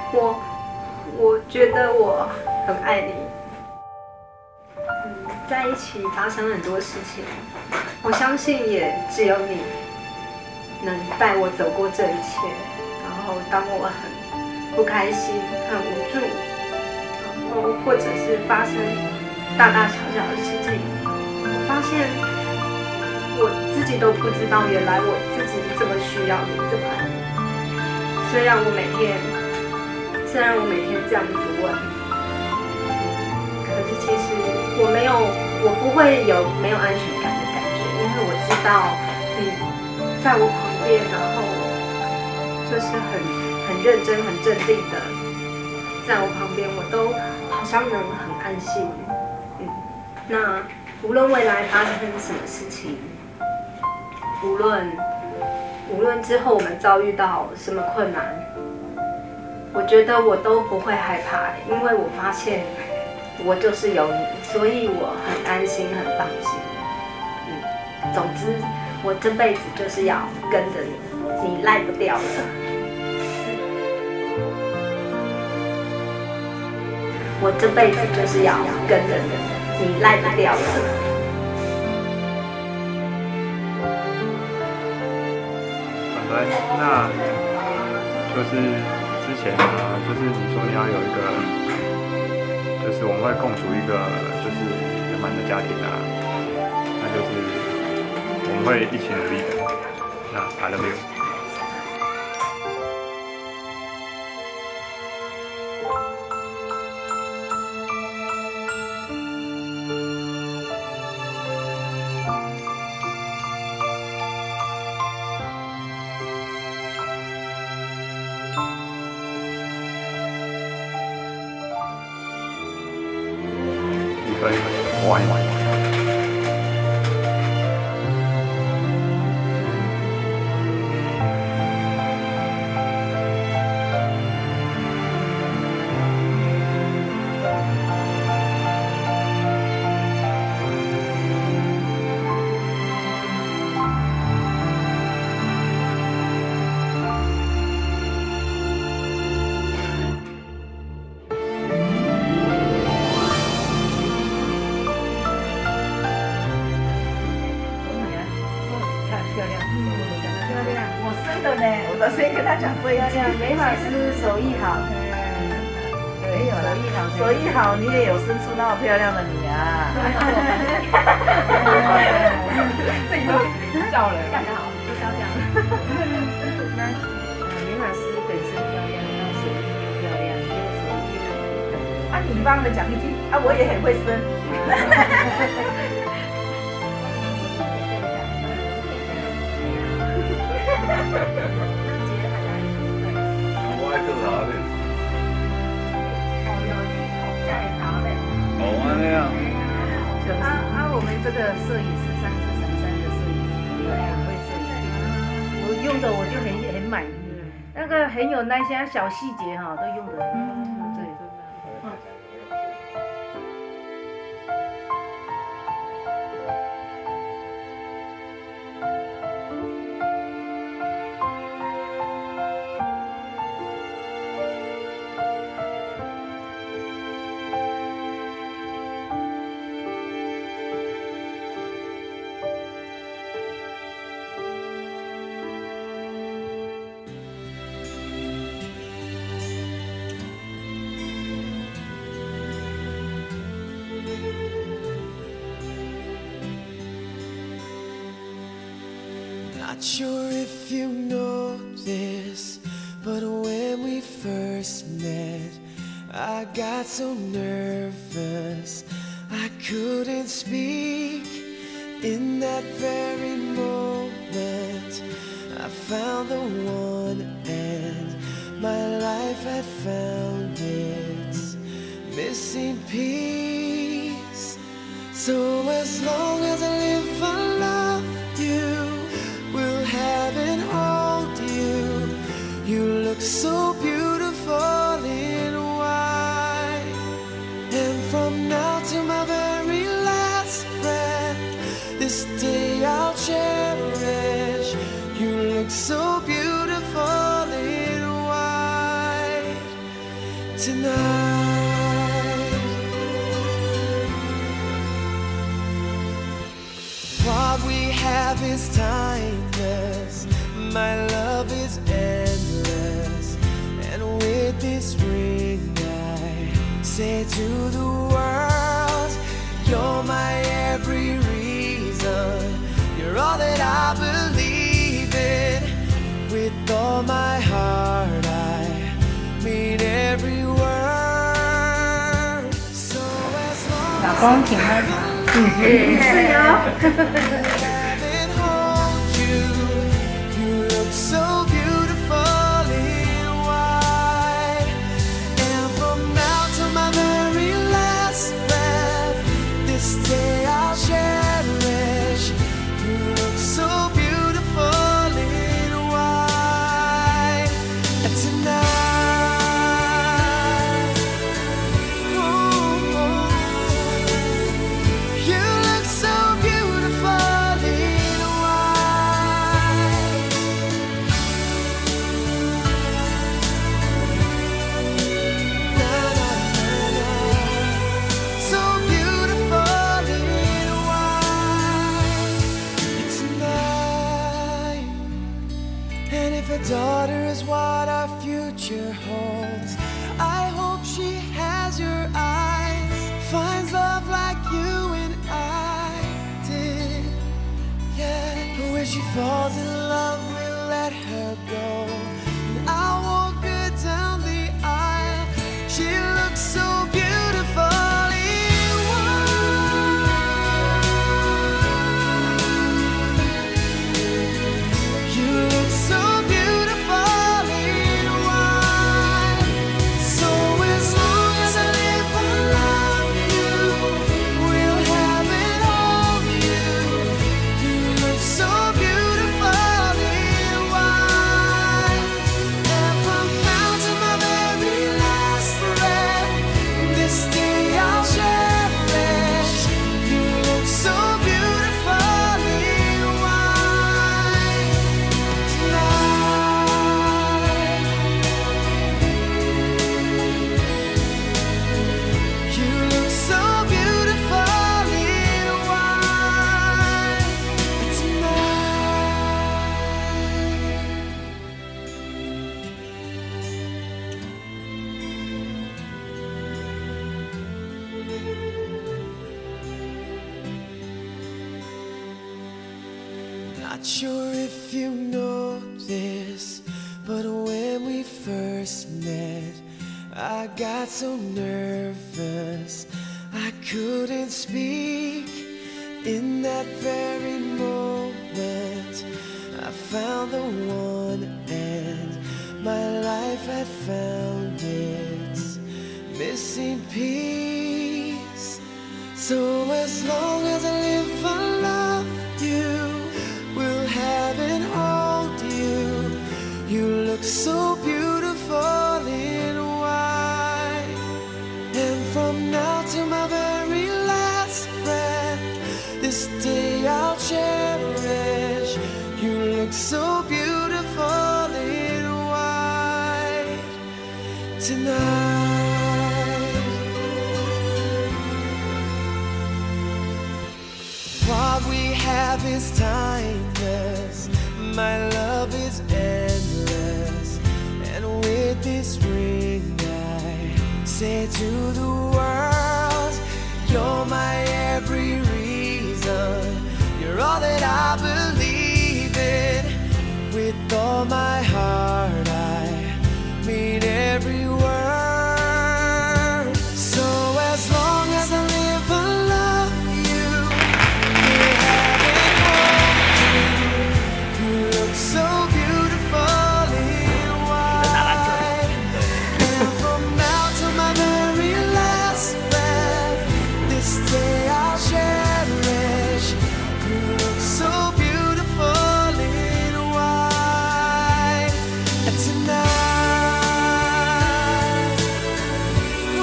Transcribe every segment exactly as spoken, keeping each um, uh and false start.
我我觉得我很爱你。嗯，在一起发生了很多事情，我相信也只有你能带我走过这一切。然后当我很不开心、很无助，然后或者是发生大大小小的事情，我发现我自己都不知道，原来我自己这么需要你，这么爱你。虽然我每天，虽然我每天这样子问，可是其实我没有，我不会有没有安全感的感觉，因为我知道你在我旁边，然后就是很很认真、很镇定的在我旁边，我都好像能很安心。嗯，那无论未来发生什么事情，无论无论之后我们遭遇到什么困难，我觉得我都不会害怕，因为我发现我就是有你，所以我很安心、很放心。嗯，总之，我这辈子就是要跟着你，你赖不掉了。我这辈子就是要跟着你，你赖不掉了。 对，那就是之前呢，就是你说你要有一个，就是我们会共处一个就是圆满的家庭啊，那就是我们会一起努力的。那 I love you。可以，玩一玩。 我生的呢，我都先跟他讲这一句。 美发师手艺好， 没有啦， 手艺好， 手艺好，你也有生出那么漂亮的你啊！ 自己都笑了，干得好，就是要这样。那美发师本身漂亮，那手艺又漂亮，又手艺又…… 啊，你帮我讲一句啊，我也很会生。 我爱做啥的？哦，安尼啊。 啊啊！我们这个摄影师上次神山的摄影师，对，很会摄影。我用的我就很很满意，那个很有那些小细节哈，都用的很好。对，嗯。 Not sure if you know this, but when we first met, I got so nervous I couldn't speak. In that very moment, I found the one, and my life had found its missing piece. So as long as I live, I love you. Will have and hold you. You look so beautiful in white. And from now to my very last breath, this day I'll cherish. You look so beautiful in white. tonight. What we have is timeless, my love is endless, and with this ring I say to the world, you're my every reason, you're all that I believe in. With all my heart I mean every word. So as long 老公挺喝茶。 是哟。 and hold you, you look so beautiful in white. And from now to my very last breath, this day I'll cherish. You look so beautiful in white. And tonight, oh, you look so beautiful in white. Na, na, na, na. So beautiful in white tonight. And if a daughter is what our future holds, I hope she has your eyes, finds love like you and I did. Yeah, but when she falls in love, we'll let her go. And I'll walk her down the aisle. She looks so beautiful in white. You look so beautiful in white. So as long as I live, I love you. We'll have it all, you. You look so beautiful in white. And from now to my very last breath, this day I'll cherish. You look so beautiful in white tonight. You look so beautiful in white tonight. Not sure if you know this, but when we first met, I got so nervous I couldn't speak. In that very moment, I found the one, and my life had found its missing piece. So as long as I live, I love you. We'll have and hold you. You look so beautiful in white. And from now to my very last breath, this day I'll cherish. You look so beautiful in white tonight. What we have is timeless, my love is endless, and with this ring I say to the world, you're my every reason, you're all that I believe in. With all my heart I mean every word. So as long as I live, I love you. We'll have it all. You look so beautiful in white. And from now to my very last breath, this day I'll cherish. You look so beautiful in white tonight. Oh,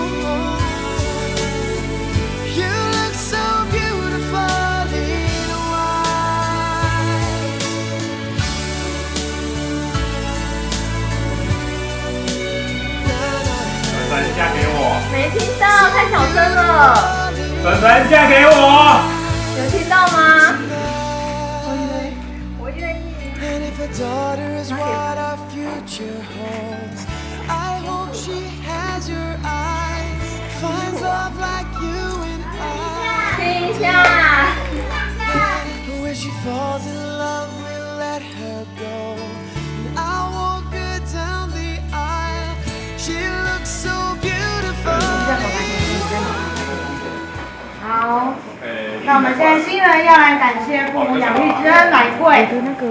you look so beautiful in white. Na, na, 芬嫁给我， 没听到，太小声了。 芬芬嫁给我， 有听到吗？ And if a daughter is what our future holds, I hope she has your eyes, finds love like you and I. 听一下。 When she falls in love, we'll let her go. And I'll walk her down the aisle. She looks so beautiful. 好，那我们现在新人要来感谢父母养育之恩，来跪。 那个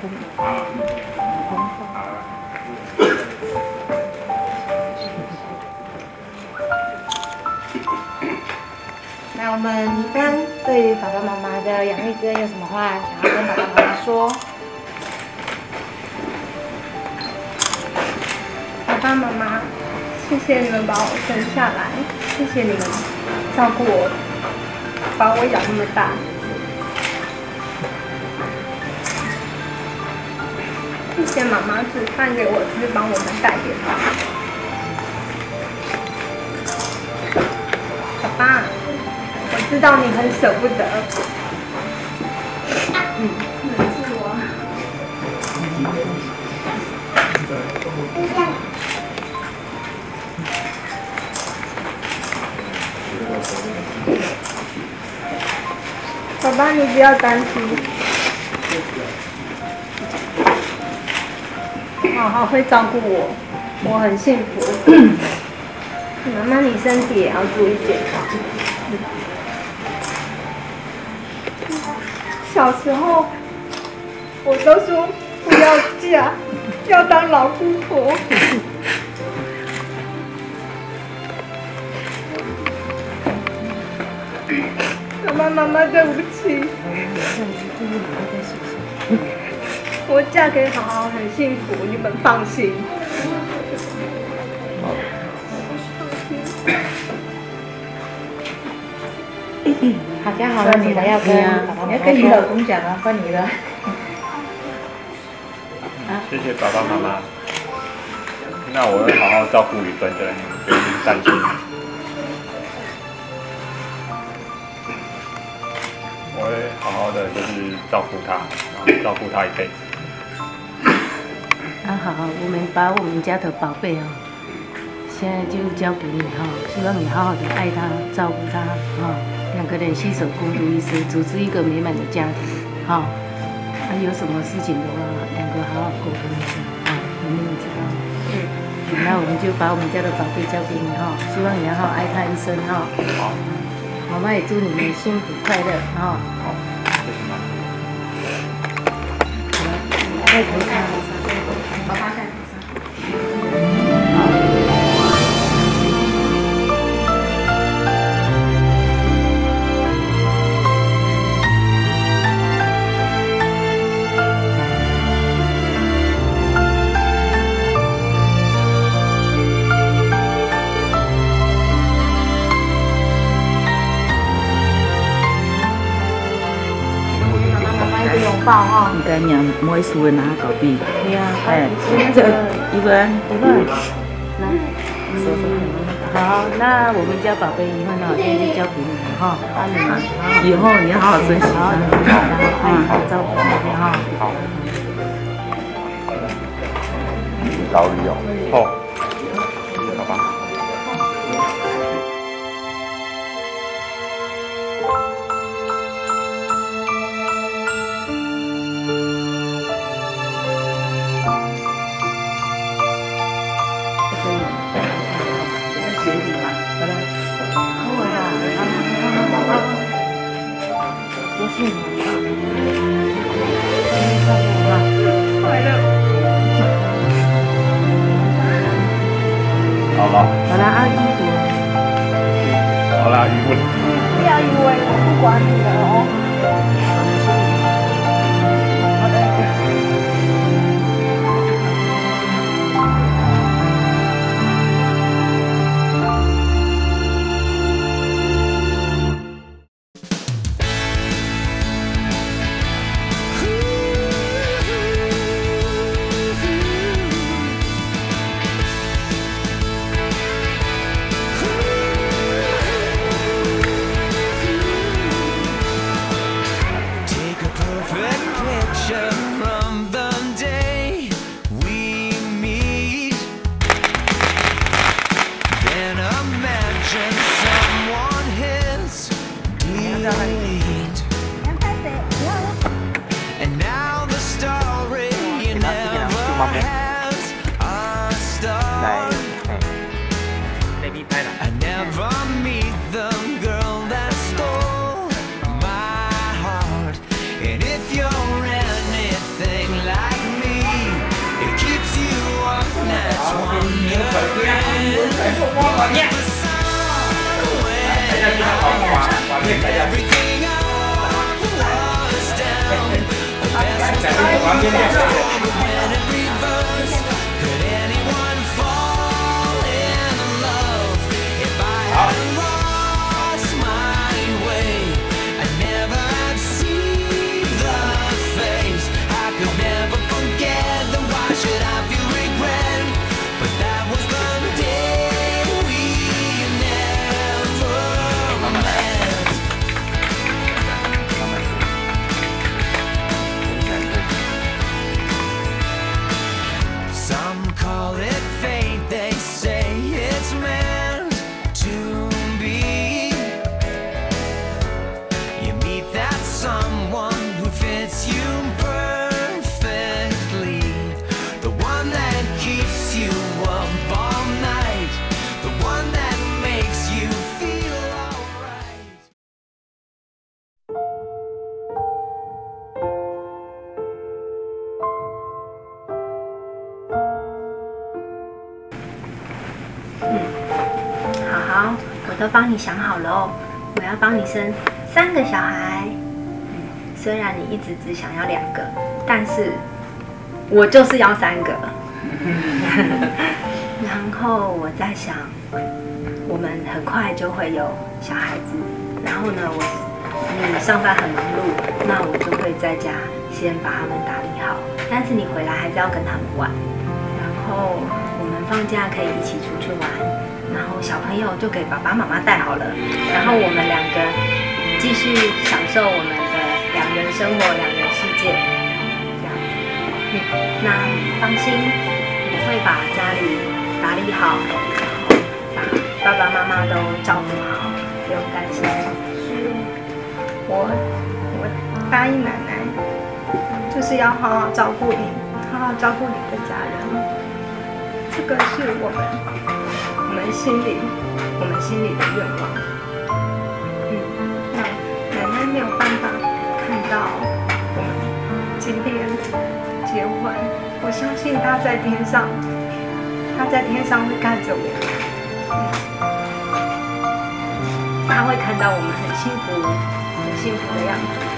那我们米芬对于爸爸妈妈的养育之恩有什么话想要跟爸爸妈妈说？ 爸爸妈妈，谢谢你们把我生下来，谢谢你们照顾我，把我养那么大。谢谢妈妈煮饭给我吃，帮我们带点饭。爸爸，我知道你很舍不得。嗯，忍住我。爸爸，你不要担心，好好会照顾我，我很幸福。妈妈，你身体也要注意健康。小时候，我都说不要嫁，要当老姑婆。妈妈，妈妈，对不起。我嫁给好好很幸福，你们放心。 好，家好了，你们要跟爸爸妈妈说。 你要跟你老公讲啊，换你了。 谢谢爸爸妈妈。那我会好好照顾雨芬的，你们不用担心。我会好好的就是照顾她，然后照顾她一辈子。 啊好，我们把我们家的宝贝哦，现在就交给你哈，希望你好好的爱他，照顾他哈，两个人携手共度一生，组织一个美满的家庭哈。啊，有什么事情的话，两个好好沟通一下啊，你们知道。嗯。那我们就把我们家的宝贝交给你哈，希望你要好好爱他一生哈。 好。 妈妈也祝你们幸福快乐哈。 好，谢谢妈妈。 好了，在头上。 爸爸在头上。拥抱哈， 应该让每次的拿狗币。 对啊， 哎， 这个一份， 一份，来，说说好，那我们家宝贝一份呢，现在就交给你了哈。啊，你们以后你要好好珍惜好好的， 它。 然后爱好照顾他哈。 好。 老李哦。 好。好吧。好了， 好了，阿姨， 好了，余文。 不要以为我不管你了哦。好的。 I never meet the girl that stole my heart. And if you're anything like me, it keeps you up nights wondering. The sun went out, everything up was down. The best of when it reversed. Could anyone fall in love if I hadn't lost my way? I never had seen the face. I could never forget. Then why should I feel regret? But that was the day we never met. Some call it fate, they say it's meant to be. You meet that someone who fits you perfectly, the one that keeps you up all night, the one that makes you feel alright. 好好，我都帮你想好了哦，我要帮你生三个小孩。嗯，虽然你一直只想要两个，但是我就是要三个。然后我在想，我们很快就会有小孩子，然后呢，我你上班很忙碌，那我就会在家先把他们打理好，但是你回来还是要跟他们玩，然后我们放假可以一起出去玩。然后小朋友就给爸爸妈妈带好了，然后我们两个继续享受我们的两人生活、两人世界。这样，嗯，那放心，我会把家里打理好，然后把爸爸妈妈都照顾好，不用担心。 我我答应奶奶，就是要好好照顾你，好好照顾你的家人。这个是我们我们心里我们心里的愿望。嗯，那奶奶没有办法看到我们今天结婚，我相信她在天上，她在天上会看着我。 他会看到我们很幸福、很幸福的样子。